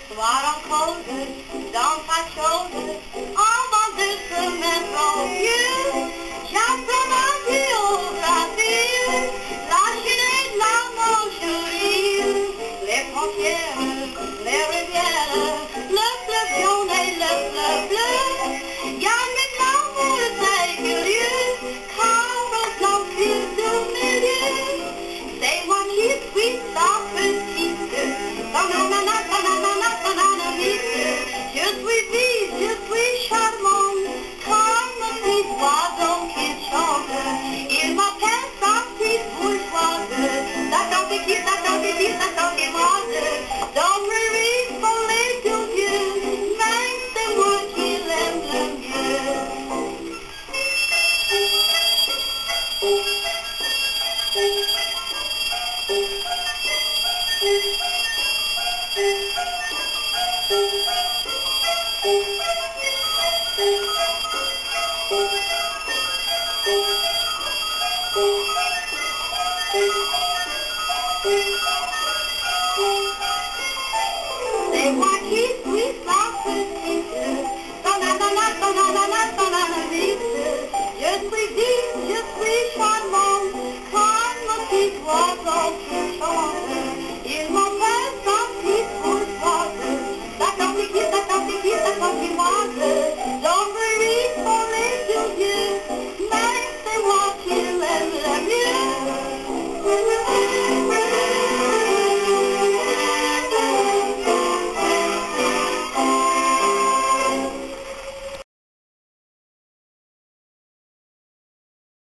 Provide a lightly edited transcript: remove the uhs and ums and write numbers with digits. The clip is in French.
soir en cause, dans sa chose, avant de se mettre au vieux, j'apprends ma géographie, la Chine, la Manchurie, les frontières, les rivières, le fleuve jaune et le fleuve bleu, gagne maintenant pour le sécurieux, car au plan fil du milieu, c'est moi qui suis sa petite, banana, banana, banana, je suis vive, je suis charmante, comme un petit oiseau qui chante, il m'appelle sa petite bourgeoise, la tonkinoise, la tonkinoise, la tonkinoise, don't worry pour les deux vieux, mais c'est moi qui l'aime le mieux. C'est moi qui suis sa petite, banana, banana, banana, je suis vive, je suis charmante, comme un petit oiseau qui chante, il m'appelle sa petite bourgeoise, la tonkinoise, la tonkinoise, la tonkinoise.